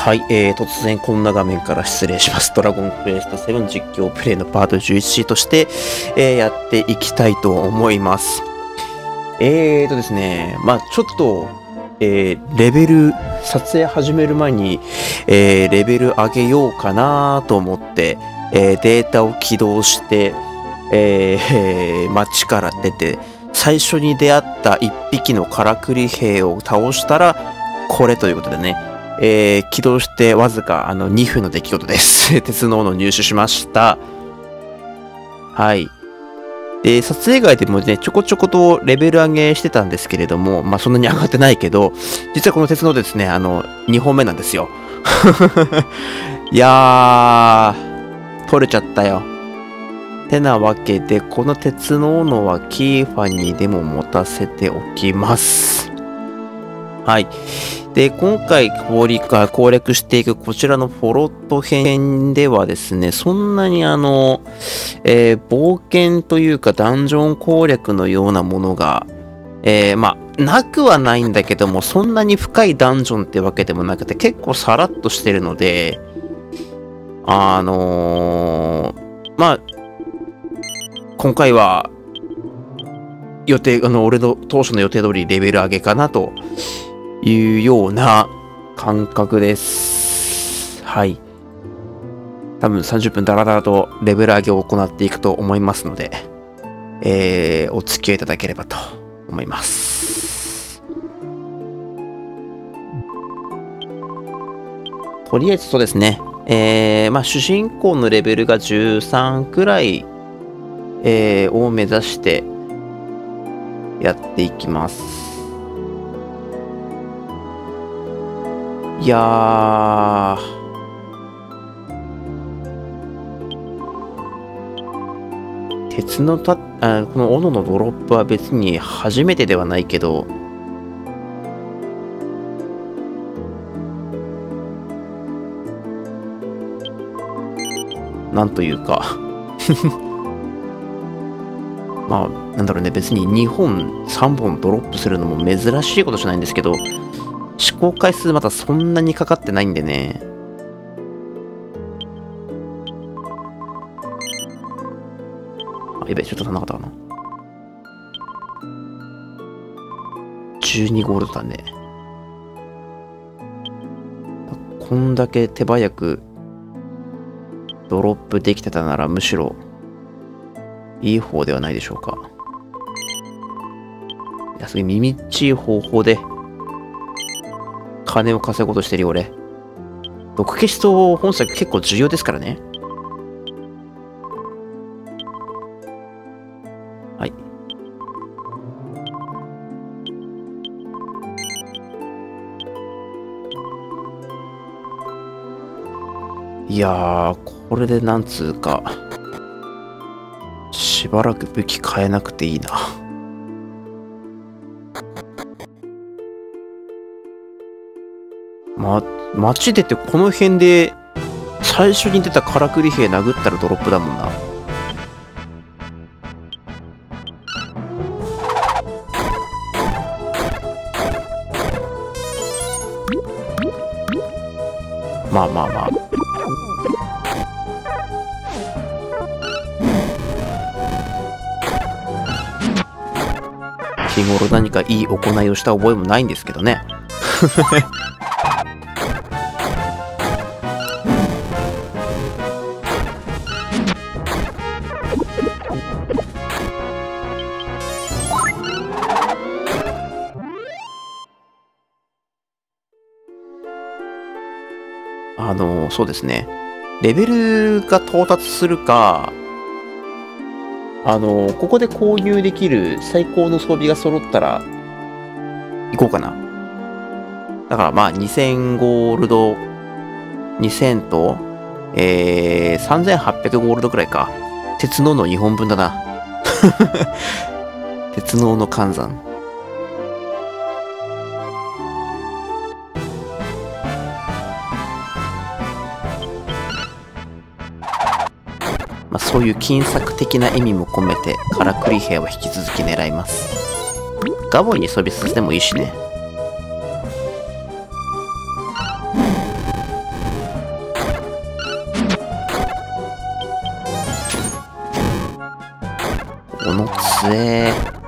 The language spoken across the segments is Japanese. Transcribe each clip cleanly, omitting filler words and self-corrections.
はい、突然こんな画面から失礼します。ドラゴンクエスト7実況プレイのパート11として、やっていきたいと思います。ですね、ちょっと、レベル、撮影始める前に、レベル上げようかなと思って、データを起動して、街から出て、最初に出会った一匹のからくり兵を倒したら、これということでね、起動してわずか2分の出来事です。鉄の斧入手しました。はい。で、撮影外でもね、ちょこちょことレベル上げしてたんですけれども、そんなに上がってないけど、実はこの鉄の斧ですね、2本目なんですよ。いやー、取れちゃったよ。てなわけで、この鉄の斧はキーファにでも持たせておきます。はい。で、今回攻略していくこちらのフォロット編ではですね、そんなに冒険というかダンジョン攻略のようなものが、なくはないんだけども、そんなに深いダンジョンってわけでもなくて、結構さらっとしてるので、今回は、俺の当初の予定通りレベル上げかなというような感覚です。はい。多分30分ダラダラとレベル上げを行っていくと思いますので、お付き合いいただければと思います。とりあえずそうですね。主人公のレベルが13くらい、を目指してやっていきます。いやー、この斧のドロップは別に初めてではないけど、なんというかなんだろうね、別に2本、3本ドロップするのも珍しいことじゃないんですけど、試行回数まだそんなにかかってないんでね。やべ、ちょっと足んなかったかな。12ゴールドだね。こんだけ手早くドロップできてたならむしろいい方ではないでしょうか。いや、すげえ耳っちい方法で金を稼ごうとしてるよ、俺。毒消しと本作結構重要ですからね。はい。いやー、これでなんつうか、しばらく武器変えなくていいな。街出てこの辺で最初に出たからくり兵殴ったらドロップだもんな。日頃何かいい行いをした覚えもないんですけどね。そうですね。レベルが到達するか、ここで購入できる最高の装備が揃ったら、行こうかな。だから2000ゴールド、2000と、3800ゴールドくらいか。鉄の斧2本分だな。鉄の斧換算。そういう金策的な意味も込めて、からくり兵は引き続き狙います。ガボイに装備させてもいいしね。 の杖。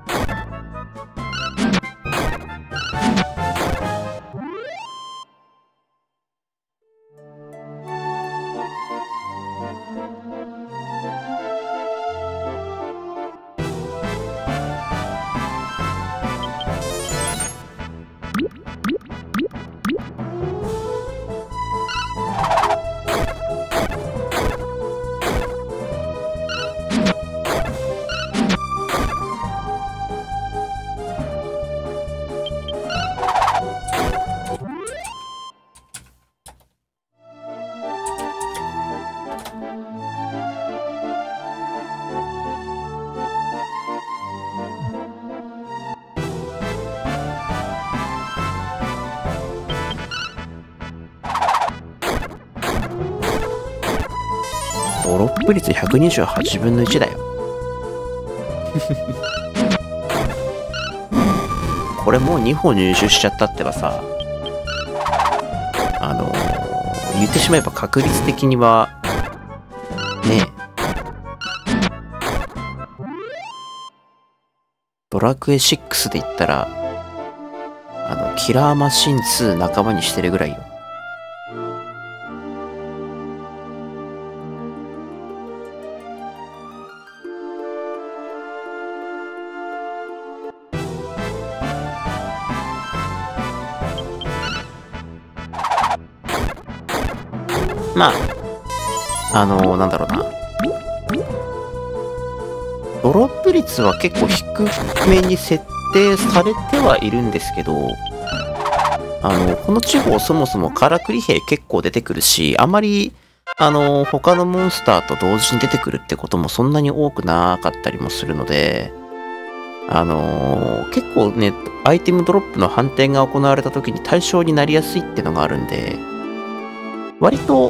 ドロップ率128分の1だよ。これもう2本入手しちゃったってばさ、言ってしまえば確率的には、ねえ、ドラクエ6で言ったら、キラーマシン2仲間にしてるぐらいよ。まあ、なんだろうな。ドロップ率は結構低めに設定されてはいるんですけど、この地方そもそもカラクリ兵結構出てくるし、あまり、他のモンスターと同時に出てくるってこともそんなに多くなかったりもするので、結構ね、アイテムドロップの判定が行われた時に対象になりやすいってのがあるんで、割と、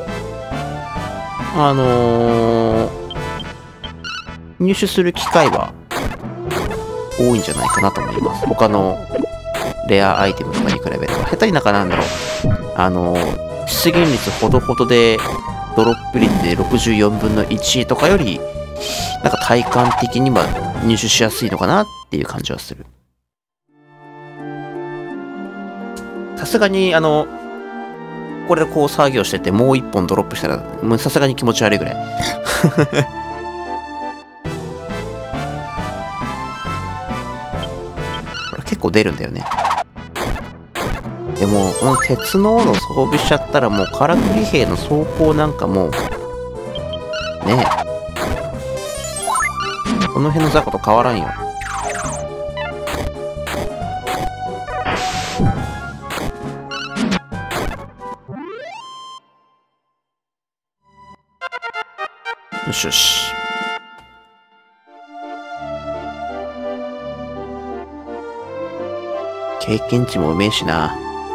入手する機会は多いんじゃないかなと思います。他のレアアイテムとかに比べれば。下手になんだろう。出現率ほどほどで、ドロップ率で64分の1とかより、なんか体感的には入手しやすいのかなっていう感じはする。さすがに、これでこう作業してて、もう一本ドロップしたら、もうさすがに気持ち悪いぐらい。これ結構出るんだよね。でも、この鉄の斧装備しちゃったら、もうカラクリ兵の装甲なんかもう、ねえ。この辺の雑魚と変わらんよ。よしよし。経験値もうめえしな。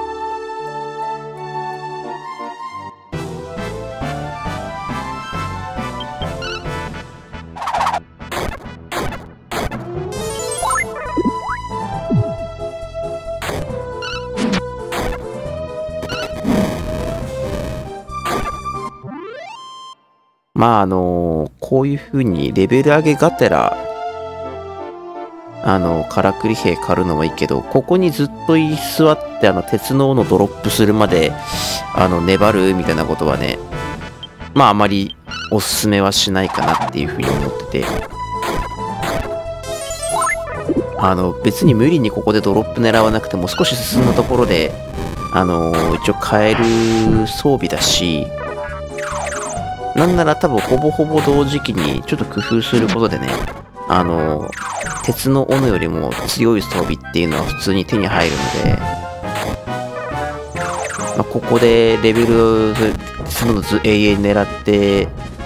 まあこういう風にレベル上げがてら、カラクリ兵狩るのもいいけど、ここにずっと居座って、鉄の斧ドロップするまで、粘るみたいなことはね、まああまりおすすめはしないかなっていう風に思ってて、別に無理にここでドロップ狙わなくても少し進んだところで、一応買える装備だし、なんなら多分ほぼほぼ同時期にちょっと工夫することでね、鉄の斧よりも強い装備っていうのは普通に手に入るので、まあ、ここでレベル、鉄の斧永遠狙って、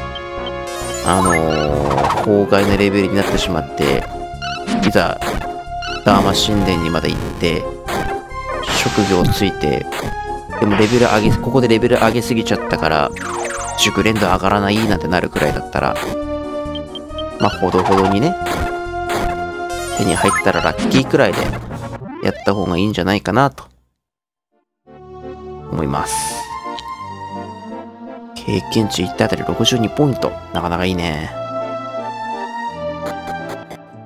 法外なレベルになってしまって、いざ、ダーマ神殿にまで行って、職業ついて、でもレベル上げ、ここでレベル上げすぎちゃったから、熟練度上がらないなんてなるくらいだったら、まあ、ほどほどにね、手に入ったらラッキーくらいでやった方がいいんじゃないかなと思います。経験値1体あたり62ポイント。なかなかいいね。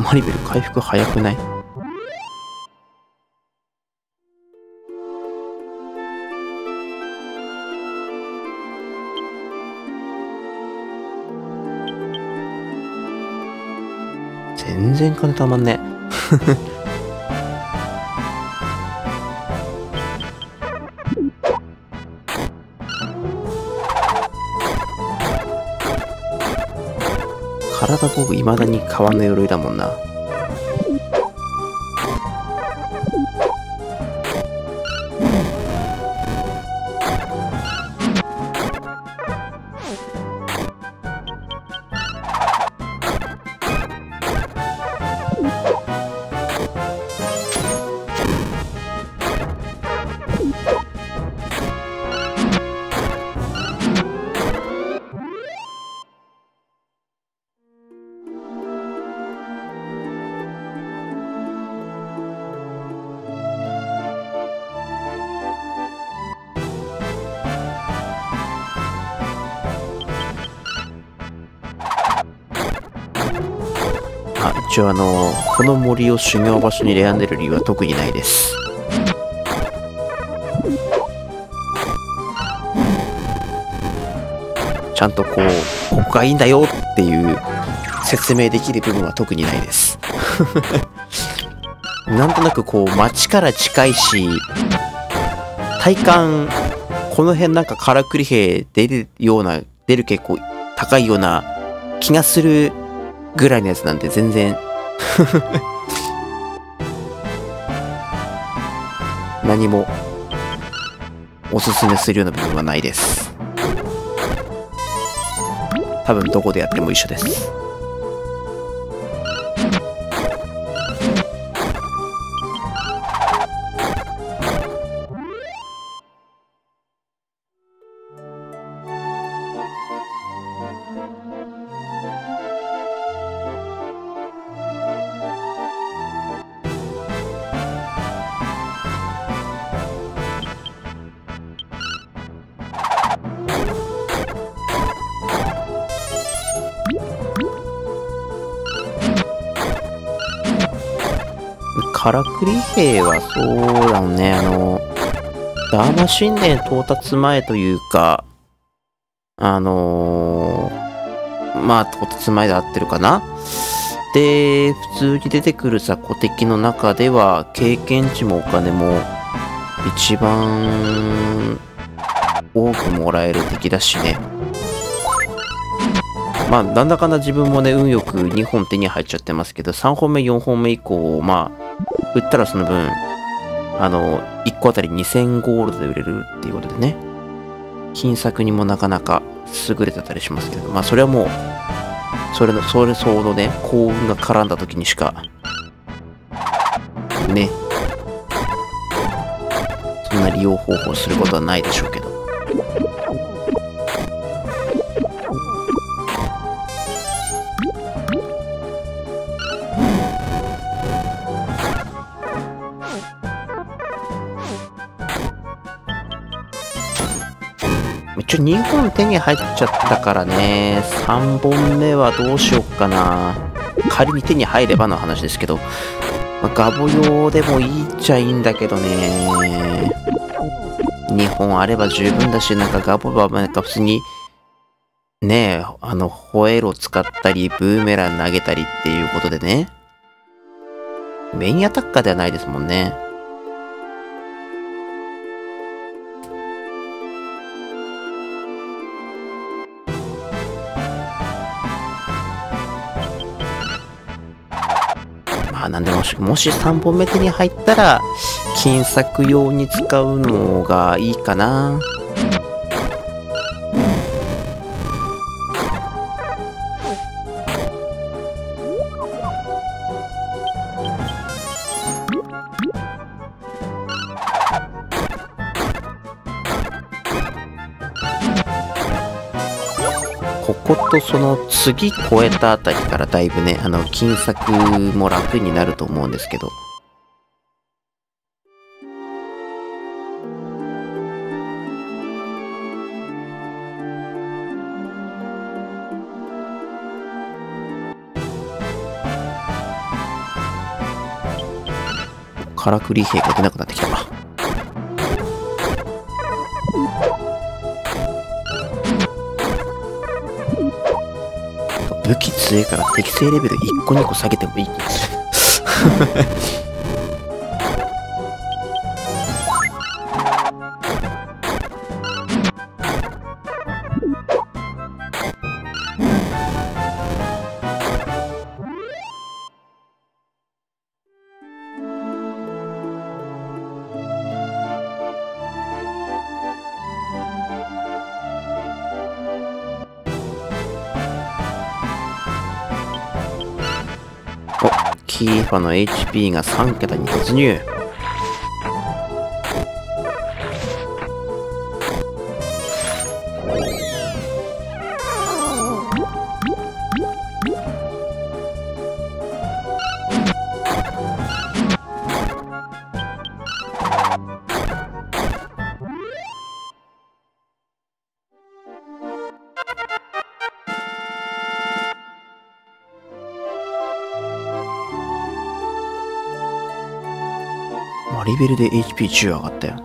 マリベル回復早くない？全然金たまんね。体僕未だに革の鎧だもんな。一応この森を修行場所に選んでる理由は特にないです。ちゃんとここがいいんだよっていう説明できる部分は特にないです。なんとなく街から近いし、体感、この辺なんかからくり兵出る結構高いような気がするぐらいのやつなんで全然何もおすすめするような部分はないです。多分どこでやっても一緒です。からくり兵はそうだね、ダーマ神殿到達前というか、まあ、到達前で合ってるかな。で、普通に出てくる雑魚敵の中では、経験値もお金も一番多くもらえる敵だしね。まあ、なんだかんだ自分もね、運よく2本手に入っちゃってますけど、3本目、4本目以降、まあ、売ったらその分、1個あたり2000ゴールドで売れるっていうことでね、金策にもなかなか優れてたりしますけど、まあ、それはもう、それ相応のね、幸運が絡んだ時にしか、ね、そんな利用方法することはないでしょうけど。一応2本手に入っちゃったからね、3本目はどうしよっかな。仮に手に入ればの話ですけど、まあ、ガボ用でもいいっちゃいいんだけどね。2本あれば十分だし、なんかガボはなんか普通に、ねえ、ホエーロ使ったり、ブーメラン投げたりっていうことでね。メインアタッカーではないですもんね。なんでもし3本目手に入ったら、金策用に使うのがいいかな。こことその次越えたあたりからだいぶね、金策も楽になると思うんですけど。 からくり兵が出なくなってきたな。武器強いから適正レベル1個2個下げてもいい気がする。キーファの HP が3桁に突入。マリベルで HP10 上がったよ。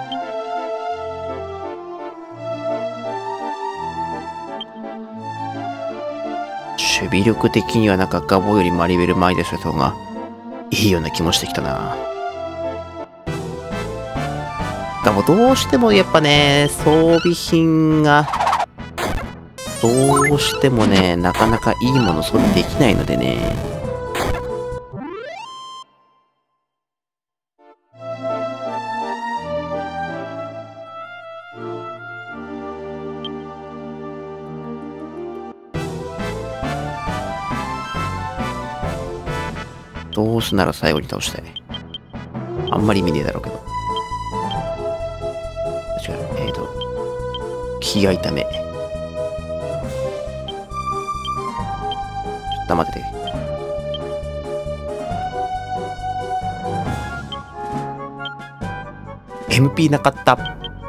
守備力的にはなんかガボよりマリベル前でした方がいいような気もしてきたな。ガボどうしてもやっぱね、装備品がどうしてもね、なかなかいいもの装備できないのでね。どうせなら最後に倒したい。あんまり意味ねえだろうけど。違う。気合痛め。ちょっと待ってて。MP なかった。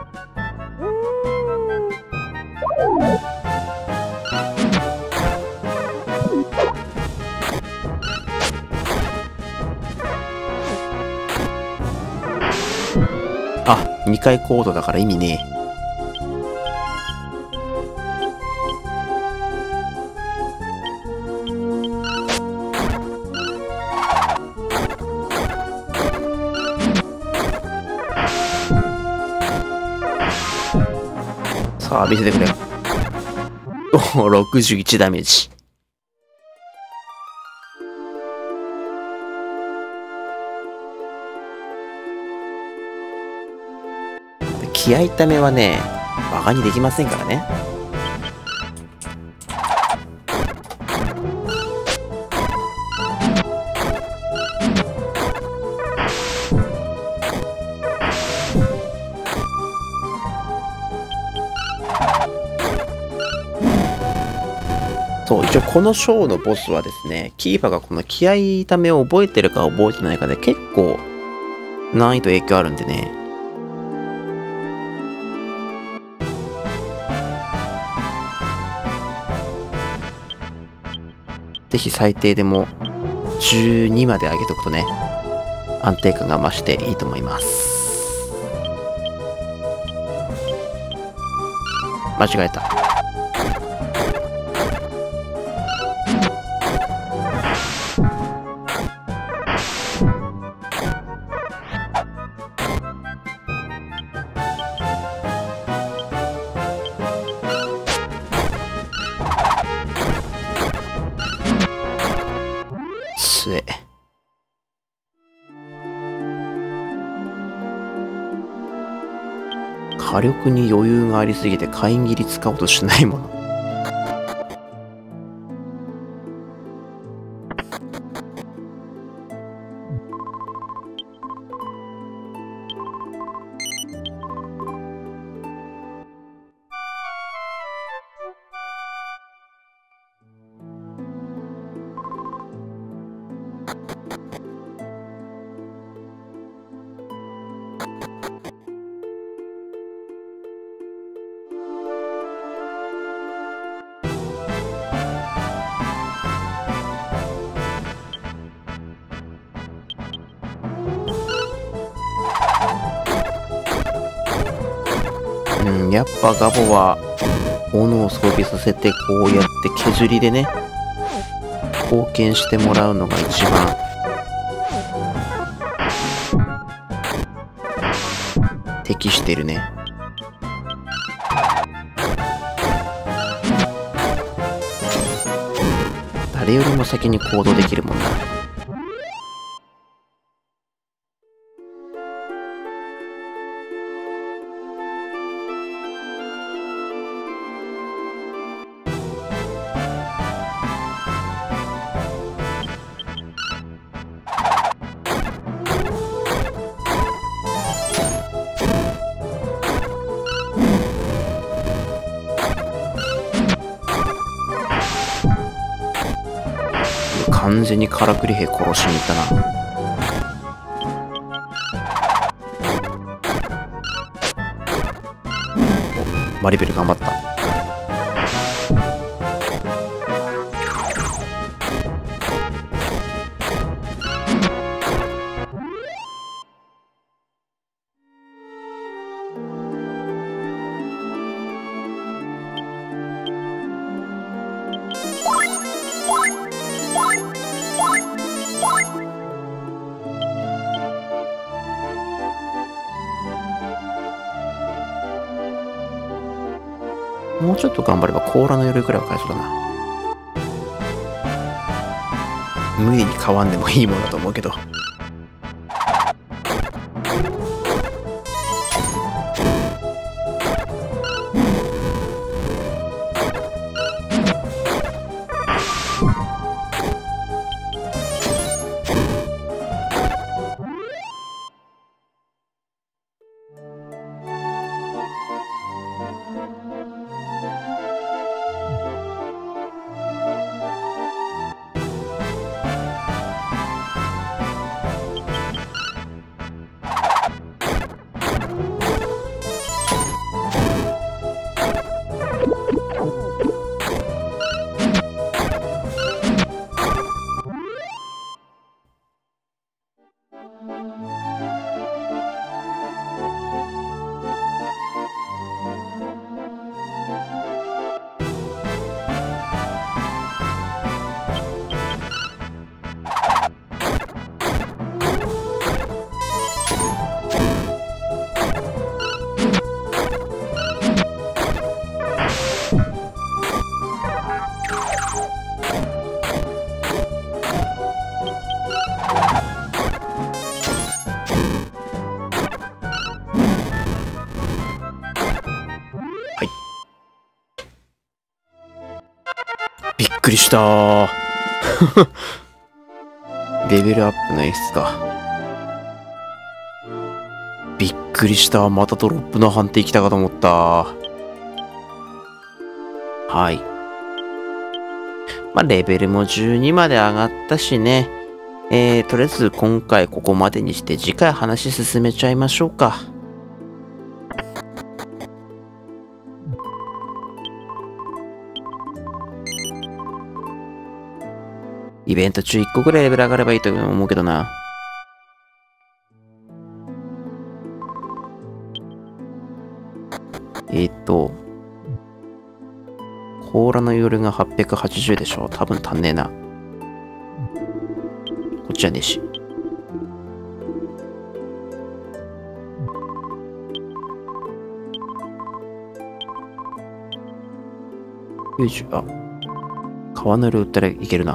あ、2回コードだから意味ねえ。さあ、見せてくれ。おお、61ダメージ。気合痛めはね、バカにできませんからね。そう、一応この章のボスはですね、キーパーがこの気合痛めを覚えてるか覚えてないかで結構難易度影響あるんでね。ぜひ最低でも12まで上げとくとね、安定感が増していいと思います。間違えた。火力に余裕がありすぎて火炎切り使おうとしないもの。 やっぱガボは斧を装備させてこうやって削りでね貢献してもらうのが一番適してるね。誰よりも先に行動できるもんな。完全にからくり兵殺しに行ったな。マリベル頑張った。もうちょっと頑張れば甲羅の鎧くらいは買えそうだな。無理に買わんでもいいものだと思うけど。びっくりしたー。レベルアップの演出か。びっくりした。またドロップの判定来たかと思った。はい。まあ、レベルも12まで上がったしね。とりあえず今回ここまでにして次回話進めちゃいましょうか。イベント中1個ぐらいレベル上がればいいと思うけどな。甲羅の夜が880でしょ。多分足んねえな。こっちはねえし。90、あ、川の夜売ったらいけるな。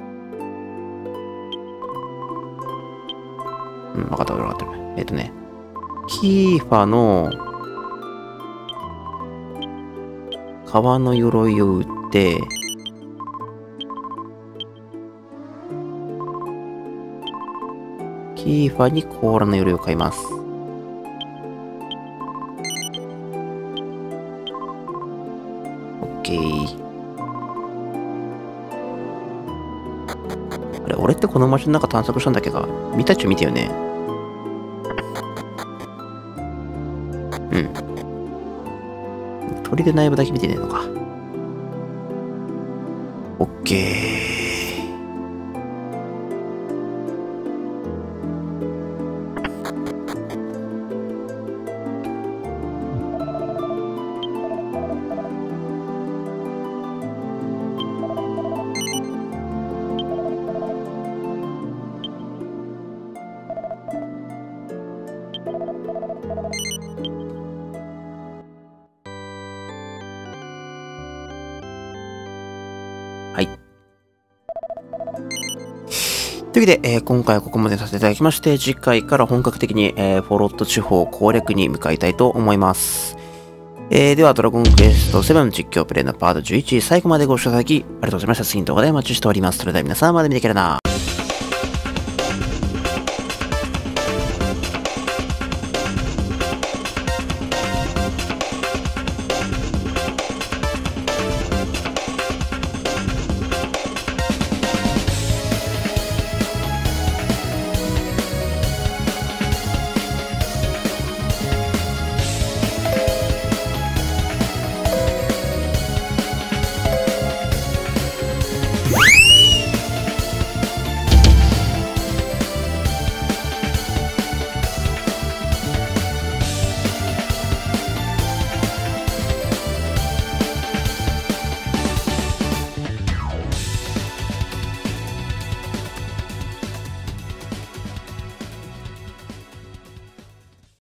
うん、わかった、わかった。キーファの革の鎧を売って、キーファに甲羅の鎧を買います。オッケー。あれ、俺ってこの街の中探索したんだっけか？見たっちゃ見てよね。うん。鳥で内部だけ見てねえのか。オッケー。 というわけで、今回はここまでさせていただきまして、次回から本格的に、フォロット地方攻略に向かいたいと思います。では、ドラゴンクエスト7実況プレイのパート11、最後までご視聴いただき、ありがとうございました。次の動画でお待ちしております。それでは皆さん、また見てくれな。